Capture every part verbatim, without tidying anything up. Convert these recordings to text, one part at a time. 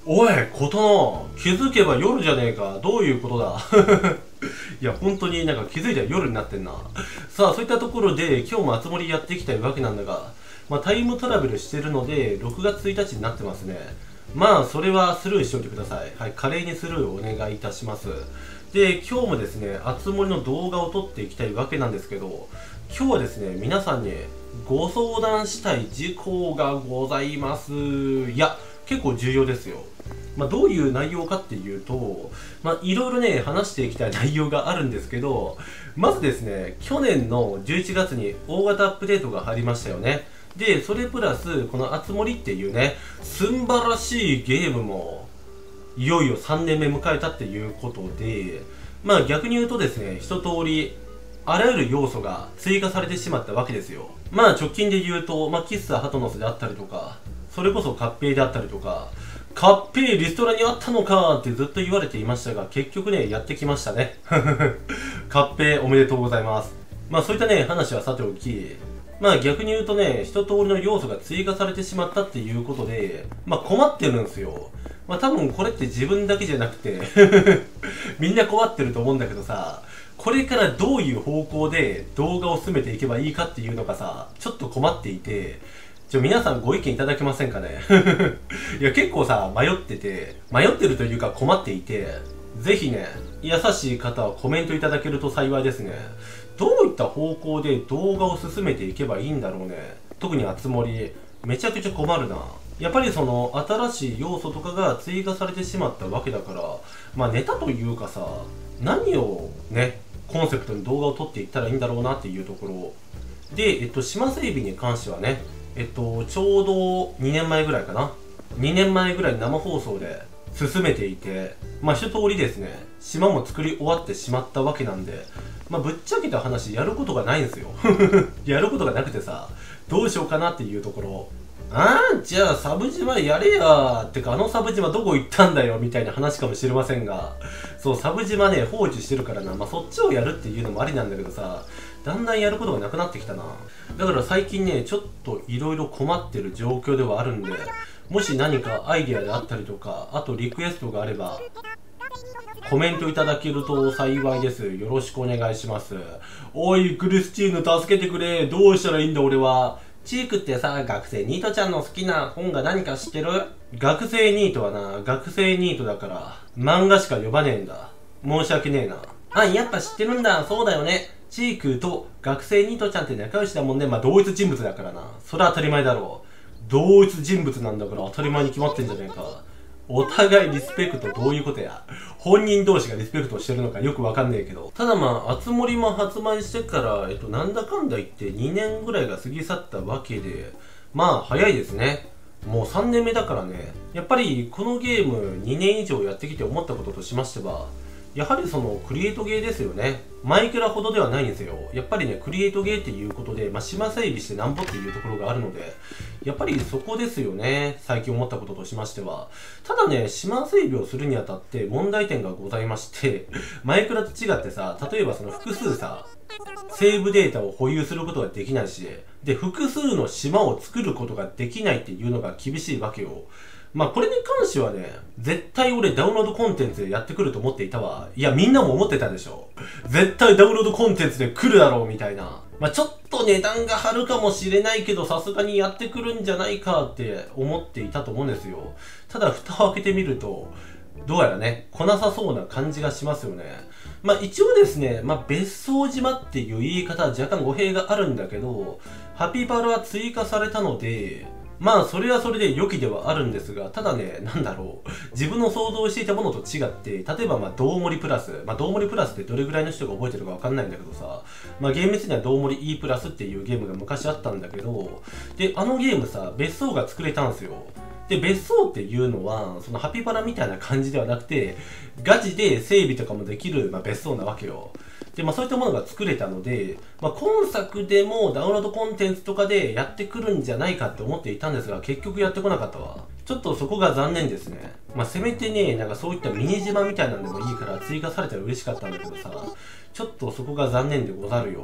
おい、ことの、気づけば夜じゃねえか。どういうことだいや、本当になんか気づいたら夜になってんな。さあ、そういったところで、今日もあつ森やっていきたいわけなんだが、まあ、タイムトラベルしてるので、ろくがつついたちになってますね。まあ、それはスルーしておいてください。はい、華麗にスルーをお願いいたします。で、今日もですね、あつ森の動画を撮っていきたいわけなんですけど、今日はですね、皆さんにご相談したい事項がございます。いや、結構重要ですよ。まあ、どういう内容かっていうと、まあ、いろいろね、話していきたい内容があるんですけど、まずですね、去年のじゅういちがつに大型アップデートが入りましたよね。で、それプラス、このあつ森っていうね、すんばらしいゲームも、いよいよさんねんめ迎えたっていうことで、まあ逆に言うとですね、一通り、あらゆる要素が追加されてしまったわけですよ。まあ直近で言うと、まあ喫茶ハトノスであったりとか、それこそ合併であったりとか、合併リストラにあったのかってずっと言われていましたが、結局ね、やってきましたね。合併おめでとうございます。まあそういったね、話はさておき、まあ逆に言うとね、一通りの要素が追加されてしまったっていうことで、まあ困ってるんですよ。まあ多分これって自分だけじゃなくてみんな困ってると思うんだけどさ、これからどういう方向で動画を進めていけばいいかっていうのがさ、ちょっと困っていて、ちょ、皆さんご意見いただけませんかねいや、結構さ、迷ってて、迷ってるというか困っていて、ぜひね、優しい方はコメントいただけると幸いですね。どういった方向で動画を進めていけばいいんだろうね。特にあつ森、めちゃくちゃ困るな。やっぱりその新しい要素とかが追加されてしまったわけだから、まあネタというかさ、何をね、コンセプトに動画を撮っていったらいいんだろうなっていうところ。で、えっと、島整備に関してはね、えっと、ちょうどにねんまえぐらいかな。にねんまえぐらいに生放送で進めていて、まあ一通りですね、島も作り終わってしまったわけなんで、まあぶっちゃけた話、やることがないんですよ。やることがなくてさ、どうしようかなっていうところ。ああ、じゃあサブ島やれやーってか、あのサブ島どこ行ったんだよみたいな話かもしれませんが、そう、サブ島ね、放置してるからな、まあそっちをやるっていうのもありなんだけどさ、だんだんやることがなくなってきたな。だから最近ね、ちょっといろいろ困ってる状況ではあるんで、もし何かアイデアであったりとか、あとリクエストがあれば、コメントいただけると幸いです。よろしくお願いします。おい、クリスチーヌ助けてくれ。どうしたらいいんだ俺は。チークってさ、学生ニートちゃんの好きな本が何か知ってる？学生ニートはな、学生ニートだから、漫画しか読まねえんだ。申し訳ねえな。あ、やっぱ知ってるんだ。そうだよね。チークと学生ニートちゃんって仲良しだもんね。まあ、同一人物だからな。それは当たり前だろう。同一人物なんだから当たり前に決まってんじゃねえか。お互いリスペクトどういうことや。本人同士がリスペクトしてるのかよくわかんねえけど。ただまあ、あつ森も発売してから、えっと、なんだかんだ言ってにねんぐらいが過ぎ去ったわけで、まあ、早いですね。もうさんねんめだからね。やっぱり、このゲームにねん以上やってきて思ったこととしましては、やはりそのクリエイトゲーですよね。マイクラほどではないんですよ。やっぱりね、クリエイトゲーっていうことで、まあ、島整備してなんぼっていうところがあるので、やっぱりそこですよね。最近思ったこととしましては。ただね、島整備をするにあたって問題点がございまして、マイクラと違ってさ、例えばその複数さ、セーブデータを保有することができないし、で、複数の島を作ることができないっていうのが厳しいわけよ。まあこれに関してはね、絶対俺ダウンロードコンテンツでやってくると思っていたわ。いやみんなも思ってたでしょ。絶対ダウンロードコンテンツで来るだろうみたいな。まあちょっと値段が張るかもしれないけどさすがにやってくるんじゃないかって思っていたと思うんですよ。ただ蓋を開けてみると、どうやらね、来なさそうな感じがしますよね。まあ一応ですね、まあ別荘島っていう言い方は若干語弊があるんだけど、ハピバルは追加されたので、まあそれはそれで良きではあるんですが、ただね、なんだろう、自分の想像していたものと違って、例えばまあどうもりプラス、まあどうもりプラスってどれぐらいの人が覚えてるかわかんないんだけどさ、まあゲーム的にはどうもり E プラスっていうゲームが昔あったんだけど、で、あのゲームさ、別荘が作れたんですよ。で、別荘っていうのは、そのハピバラみたいな感じではなくて、ガチで整備とかもできる、まあ、別荘なわけよ。で、まあそういったものが作れたので、まあ今作でもダウンロードコンテンツとかでやってくるんじゃないかって思っていたんですが、結局やってこなかったわ。ちょっとそこが残念ですね。まあせめてね、なんかそういったミニ島みたいなんでもいいから追加されたら嬉しかったんだけどさ、ちょっとそこが残念でござるよ。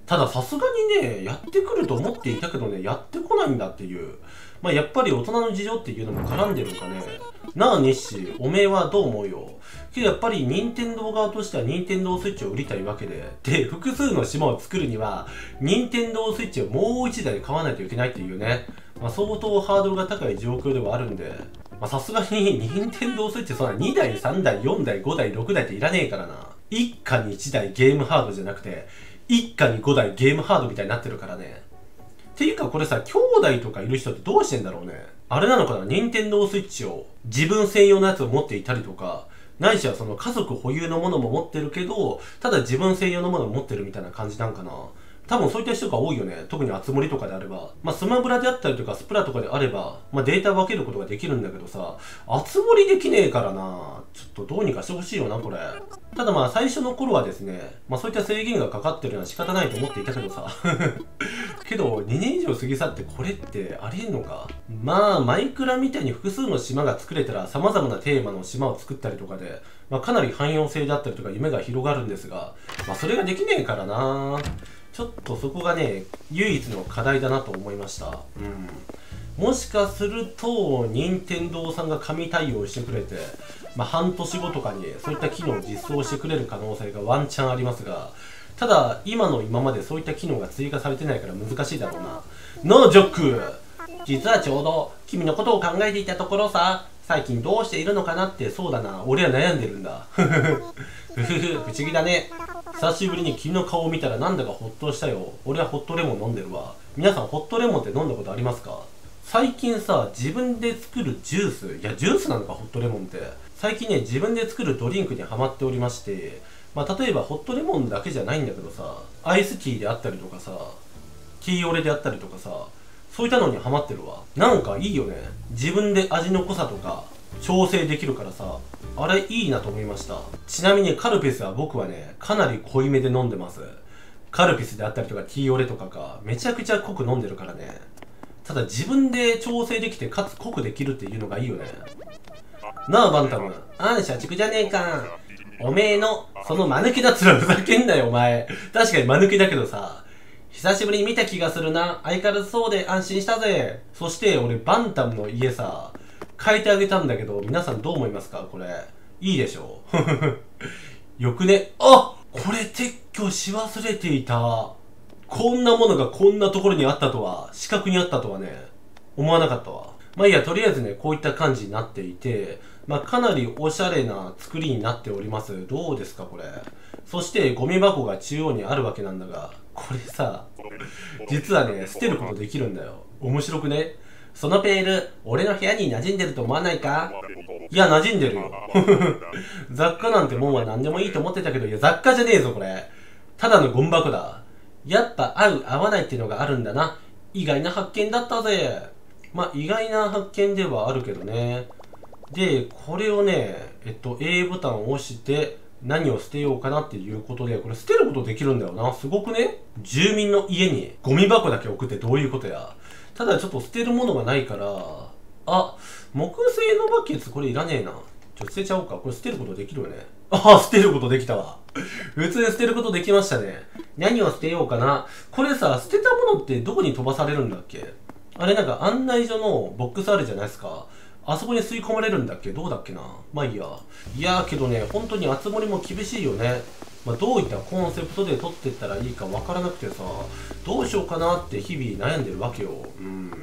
たださすがにね、やってくると思っていたけどね、やってこないんだっていう。まあやっぱり大人の事情っていうのも絡んでるんかね。なあ、日誌、おめえはどう思うよ。けどやっぱり任天堂側としては任天堂スイッチを売りたいわけで。で、複数の島を作るには、任天堂スイッチをもう一台買わないといけないっていうね。まあ相当ハードルが高い状況ではあるんで。まあさすがに任天堂スイッチそんなにだい、さんだい、よんだい、ごだい、ろくだいっていらねえからな。一家にいちだいゲームハードじゃなくて、一家にごだいゲームハードみたいになってるからね。っていうかこれさ、兄弟とかいる人ってどうしてんだろうね。あれなのかな、任天堂スイッチを自分専用のやつを持っていたりとか、ないしはその家族保有のものも持ってるけど、ただ自分専用のものを持ってるみたいな感じなんかな。多分そういった人が多いよね。特にあつ森とかであれば。まあスマブラであったりとかスプラとかであれば、まあデータ分けることができるんだけどさ、あつ森できねえからな。ちょっとどうにかしてほしいよな、これ。ただまあ最初の頃はですね、まあそういった制限がかかってるのは仕方ないと思っていたけどさ。けどにねん以上過ぎ去ってこれってありえんのか。まあマイクラみたいに複数の島が作れたら様々なテーマの島を作ったりとかで、まあかなり汎用性であったりとか夢が広がるんですが、まあそれができねえからな。ちょっとそこがね、唯一の課題だなと思いました。うん。もしかすると、任天堂さんが神対応してくれて、まあ半年後とかにそういった機能を実装してくれる可能性がワンチャンありますが、ただ、今の今までそういった機能が追加されてないから難しいだろうな。ノージョック！実はちょうど、君のことを考えていたところさ、最近どうしているのかなって、そうだな、俺は悩んでるんだ。ふふふ、ふふふ、不思議だね。久しぶりに君の顔を見たらなんだかホッとしたよ。俺はホットレモン飲んでるわ。皆さんホットレモンって飲んだことありますか？最近さ、自分で作るジュース、いやジュースなのかホットレモンって。最近ね、自分で作るドリンクにハマっておりまして、まあ例えばホットレモンだけじゃないんだけどさ、アイスティーであったりとかさ、ティーオレであったりとかさ、そういったのにハマってるわ。なんかいいよね。自分で味の濃さとか調整できるからさ、あれいいなと思いました。ちなみにカルピスは僕はね、かなり濃いめで飲んでます。カルピスであったりとかティーオレとかか、めちゃくちゃ濃く飲んでるからね。ただ自分で調整できてかつ濃くできるっていうのがいいよね。なあバンタム、あん社畜じゃねえか。おめえのその間抜けだっつらふざけんなよお前。確かに間抜けだけどさ、久しぶりに見た気がするな。相変わらずそうで安心したぜ。そして俺バンタムの家さ、変えてあげたんだけど、皆さんどう思いますかこれ。いいでしょよくね。あ、これ撤去し忘れていた。こんなものがこんなところにあったとは、死角にあったとはね、思わなかったわ。まあいいや、とりあえずね、こういった感じになっていて、まあかなりおしゃれな作りになっております。どうですかこれ。そしてゴミ箱が中央にあるわけなんだが、これさ、実はね、捨てることできるんだよ。面白くね。そのペール、俺の部屋に馴染んでると思わないか？いや、馴染んでるよ。雑貨なんてもんは何でもいいと思ってたけど、いや、雑貨じゃねえぞ、これ。ただのゴミ箱だ。やっぱ合う、合わないっていうのがあるんだな。意外な発見だったぜ。まあ、意外な発見ではあるけどね。で、これをね、えっと、A ボタンを押して、何を捨てようかなっていうことで、これ捨てることできるんだよな。すごくね。住民の家にゴミ箱だけ置くってどういうことや。ただちょっと捨てるものがないから、あ、木製のバケツこれいらねえな。ちょっと捨てちゃおうか。これ捨てることできるよね。あ、捨てることできたわ。普通に捨てることできましたね。何を捨てようかな。これさ、捨てたものってどこに飛ばされるんだっけ？あれなんか案内所のボックスあるじゃないですか。あそこに吸い込まれるんだっけ？どうだっけな。まあいいや。いやーけどね、本当に熱盛も厳しいよね。まあ、どういったコンセプトで撮ってったらいいかわからなくてさ、どうしようかなって日々悩んでるわけよ。うん、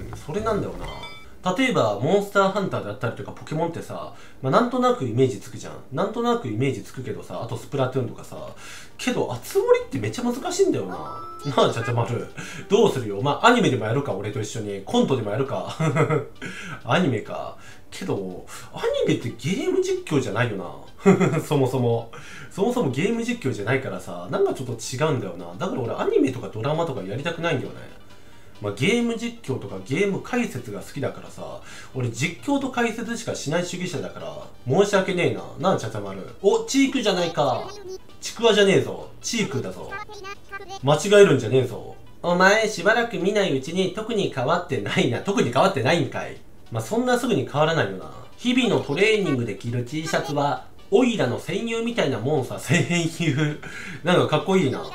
それなんだよな。例えば、モンスターハンターであったりとかポケモンってさ、まあ、なんとなくイメージつくじゃん。なんとなくイメージつくけどさ、あとスプラトゥーンとかさ、けど、あつ森ってめっちゃ難しいんだよな。なあ、ちゃちゃまる。どうするよ。まあ、アニメでもやるか、俺と一緒に。コントでもやるか。アニメか。けど、アニメってゲーム実況じゃないよな。そもそも。そもそもゲーム実況じゃないからさ、なんかちょっと違うんだよな。だから俺アニメとかドラマとかやりたくないんだよね。まあ、ゲーム実況とかゲーム解説が好きだからさ、俺実況と解説しかしない主義者だから、申し訳ねえな。なんちゃちゃまる。お、チークじゃないか。ちくわじゃねえぞ。チークだぞ。間違えるんじゃねえぞ。お前、しばらく見ないうちに特に変わってないな。特に変わってないんかい。まあ、そんなすぐに変わらないよな。日々のトレーニングで着る T シャツは、オイラの戦友みたいなもんさ、戦友。なんかかっこいいな。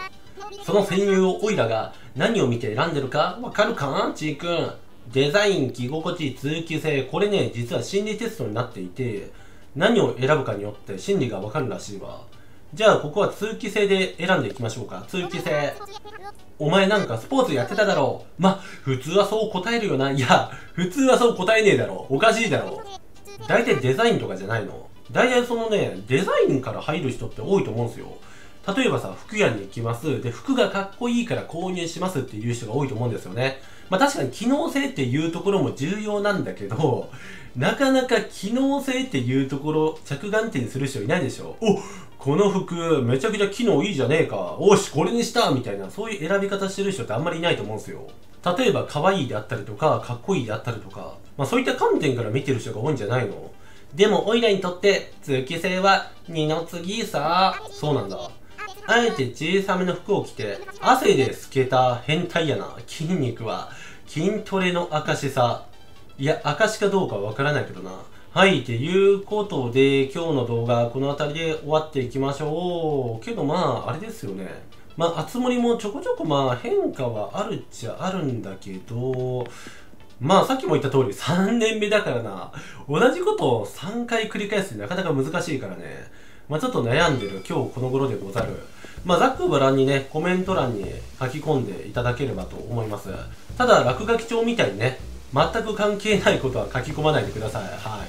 その戦友をオイラが何を見て選んでるかわかるかちーくん。デザイン、着心地、通気性、これね、実は心理テストになっていて、何を選ぶかによって心理がわかるらしいわ。じゃあ、ここは通気性で選んでいきましょうか。通気性。お前なんかスポーツやってただろう。ま、普通はそう答えるよな。いや、普通はそう答えねえだろ。おかしいだろ。大体デザインとかじゃないの。大体そのね、デザインから入る人って多いと思うんですよ。例えばさ、服屋に行きます。で、服がかっこいいから購入しますっていう人が多いと思うんですよね。まあ確かに機能性っていうところも重要なんだけど、なかなか機能性っていうところ着眼点にする人いないでしょ。お、この服めちゃくちゃ機能いいじゃねえか。おし、これにしたみたいな、そういう選び方してる人ってあんまりいないと思うんですよ。例えば可愛いであったりとか、かっこいいであったりとか、まあそういった観点から見てる人が多いんじゃないの。でもオイラにとって通気性は二の次さ。そうなんだ。あえて小さめの服を着て汗で透けた変態やな。筋肉は筋トレの証さ。いや、証かどうかわからないけどな。はい、っていうことで今日の動画この辺りで終わっていきましょう。けどまああれですよね。まあ、あつ森もちょこちょこまあ変化はあるっちゃあるんだけど、まあさっきも言った通りさんねんめだからな。同じことをさんかい繰り返すってなかなか難しいからね。まあちょっと悩んでる今日この頃でござる。まあざっくばらんにね、コメント欄に書き込んでいただければと思います。ただ落書き帳みたいにね、全く関係ないことは書き込まないでください。はい。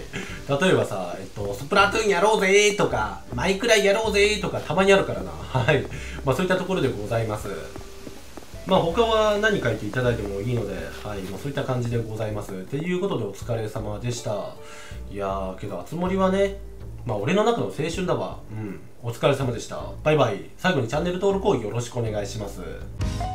例えばさ、えっと、スプラトゥーンやろうぜーとか、マイクライやろうぜーとかたまにあるからな。はい。まあそういったところでございます。まあ他は何書いていただいてもいいので、はい。まあそういった感じでございます。っていうことでお疲れ様でした。いやー、けど、あつ森はね、まあ俺の中の青春だわ。うん。お疲れ様でした。バイバイ。最後にチャンネル登録をよろしくお願いします。